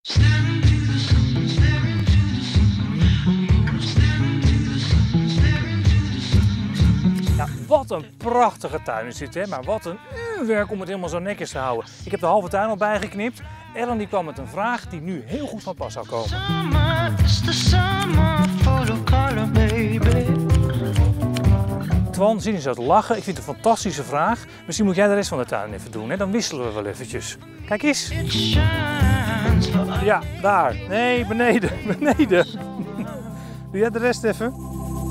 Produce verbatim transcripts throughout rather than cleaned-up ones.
Ja, wat een prachtige tuin is dit, hè? Maar wat een uurwerk om het helemaal zo netjes te houden. Ik heb de halve tuin al bijgeknipt. Ellen die kwam met een vraag die nu heel goed van pas zou komen. Twan, zie je zo te lachen. Ik vind het een fantastische vraag. Misschien moet jij de rest van de tuin even doen, hè? Dan wisselen we wel eventjes. Kijk eens. Ja, daar. Nee, beneden. Beneden. Doe jij de rest even?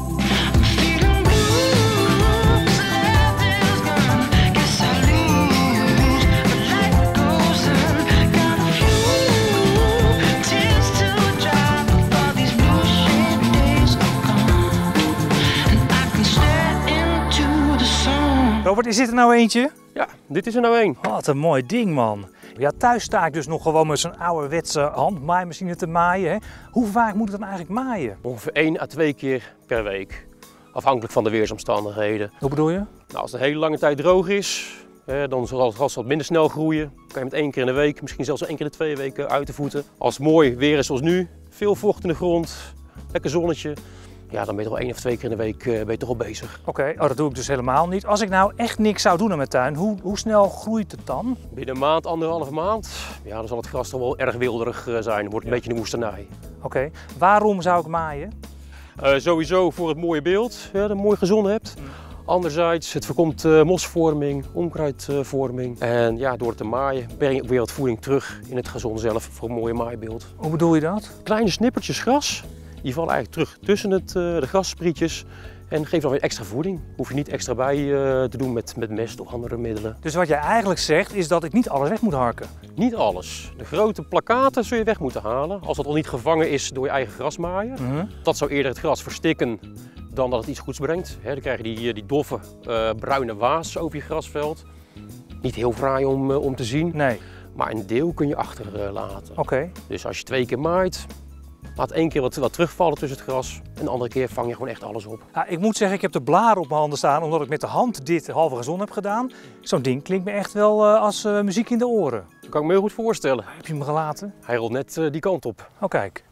Robert, is dit er nou eentje? Ja, dit is er nou één. Wat een mooi ding, man. Ja, thuis sta ik dus nog gewoon met zo'n ouderwetse handmaaimachine te maaien. Hè? Hoe vaak moet ik dan eigenlijk maaien? Ongeveer één à twee keer per week. Afhankelijk van de weersomstandigheden. Hoe bedoel je? Nou, als het een hele lange tijd droog is, dan zal het gras wat minder snel groeien. Dan kan je met één keer in de week, misschien zelfs één keer in de twee weken uit de voeten. Als het mooi weer is zoals nu, veel vocht in de grond, lekker zonnetje. Ja, dan ben je toch één of twee keer in de week uh, ben je toch al bezig. Oké, okay. Oh, dat doe ik dus helemaal niet. Als ik nou echt niks zou doen aan mijn tuin, hoe, hoe snel groeit het dan? Binnen een maand, anderhalve maand, ja, dan zal het gras toch wel erg wilderig uh, zijn. Het wordt een ja. beetje een woestenij. Oké, okay. Waarom zou ik maaien? Uh, sowieso voor het mooie beeld, ja, dat je mooi gezond hebt. Mm. Anderzijds, het voorkomt uh, mosvorming, onkruidvorming. En ja, door het te maaien breng je ook weer wat voeding terug in het gazon zelf voor een mooie maaibeeld. Hoe bedoel je dat? Kleine snippertjes gras. Die vallen eigenlijk terug tussen het, uh, de grassprietjes en geven dan weer extra voeding. Hoef je niet extra bij uh, te doen met, met mest of andere middelen. Dus wat jij eigenlijk zegt is dat ik niet alles weg moet harken? Niet alles. De grote plakkaten zul je weg moeten halen als dat al niet gevangen is door je eigen grasmaaier. Mm-hmm. Dat zou eerder het gras verstikken dan dat het iets goeds brengt. He, dan krijg je die, die doffe uh, bruine waas over je grasveld. Niet heel fraai om, uh, om te zien, nee. Maar een deel kun je achterlaten. Uh, okay. Dus als je twee keer maait, laat één keer wat, wat terugvallen tussen het gras en de andere keer vang je gewoon echt alles op. Ja, ik moet zeggen, ik heb de blaren op mijn handen staan omdat ik met de hand dit halve gazon heb gedaan. Zo'n ding klinkt me echt wel uh, als uh, muziek in de oren. Dat kan ik me heel goed voorstellen. Heb je hem gelaten? Hij rolt net uh, die kant op. Oh, kijk.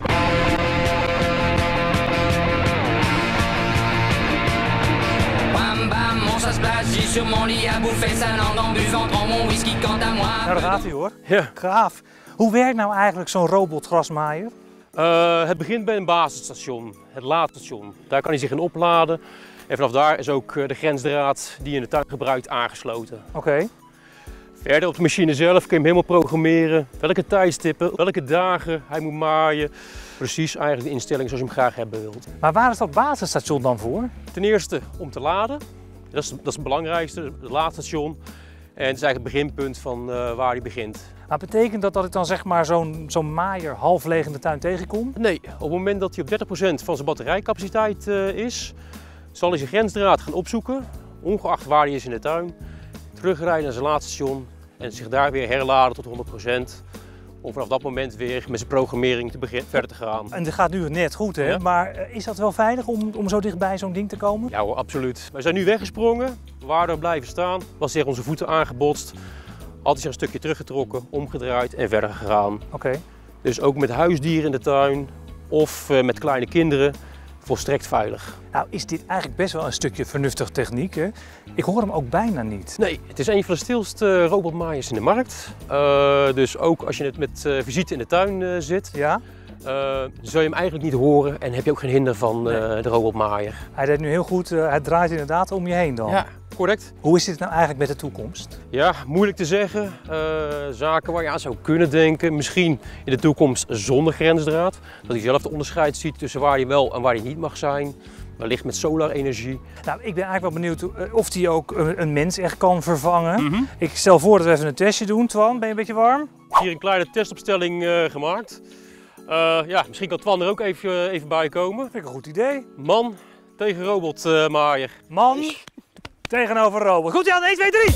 Nou, daar gaat hij hoor. Ja. Gaaf. Hoe werkt nou eigenlijk zo'n robotgrasmaaier? Uh, het begint bij een basisstation, het laadstation. Daar kan hij zich in opladen. En vanaf daar is ook de grensdraad die je in de tuin gebruikt aangesloten. Oké. Okay. Verder op de machine zelf kun je hem helemaal programmeren. Welke tijdstippen, welke dagen hij moet maaien. Precies eigenlijk de instelling zoals je hem graag hebben wilt. Maar waar is dat basisstation dan voor? Ten eerste om te laden. Dat is, dat is het belangrijkste, het laadstation. En het is eigenlijk het beginpunt van uh, waar hij begint. Maar betekent dat dat ik dan zeg maar zo'n zo'n maaier half leeg in de tuin tegenkom? Nee, op het moment dat hij op dertig procent van zijn batterijcapaciteit uh, is, zal hij zijn grensdraad gaan opzoeken, ongeacht waar hij is in de tuin, terugrijden naar zijn laadstation en zich daar weer herladen tot honderd procent. Om vanaf dat moment weer met zijn programmering te beginnen, verder te gaan. En dat gaat nu net goed, hè? Ja. Maar is dat wel veilig om, om zo dichtbij zo'n ding te komen? Ja hoor, absoluut. Wij zijn nu weggesprongen, we waren er blijven staan, was tegen onze voeten aangebotst. Altijd een stukje teruggetrokken, omgedraaid en verder gegaan. Oké. Okay. Dus ook met huisdieren in de tuin of uh, met kleine kinderen volstrekt veilig. Nou is dit eigenlijk best wel een stukje vernuftige techniek, hè? Ik hoor hem ook bijna niet. Nee, het is een van de stilste robotmaaiers in de markt. Uh, dus ook als je het met uh, visite in de tuin uh, zit, ja? uh, zul je hem eigenlijk niet horen en heb je ook geen hinder van uh, nee. de robotmaaier. Hij deed nu heel goed, uh, hij draait inderdaad om je heen dan. Ja, correct. Hoe is dit nou eigenlijk met de toekomst? Ja, moeilijk te zeggen. Uh, zaken waar je aan zou kunnen denken, misschien in de toekomst zonder grensdraad. Dat je zelf het onderscheid ziet tussen waar je wel en waar je niet mag zijn. Wellicht met solarenergie. Nou, ik ben eigenlijk wel benieuwd of die ook een, een mens echt kan vervangen. Mm-hmm. Ik stel voor dat we even een testje doen. Twan, ben je een beetje warm? Hier een kleine testopstelling uh, gemaakt. Uh, ja, misschien kan Twan er ook even, even bij komen. Vind ik een goed idee. Man tegen robotmaaier. Uh, Man tegenover robot. Goed Jan, één, twee, drie!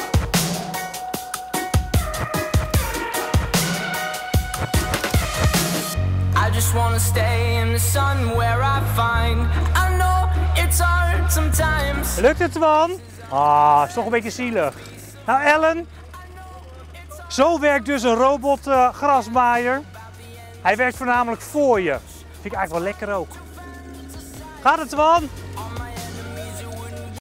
I just wanna stay in the sun where I find I know it's hard sometimes. Lukt het, Twan? Ah, is toch een beetje zielig. Nou, Ellen, zo werkt dus een robot uh, grasmaaier. Hij werkt voornamelijk voor je. Vind ik eigenlijk wel lekker ook. Gaat het, Twan?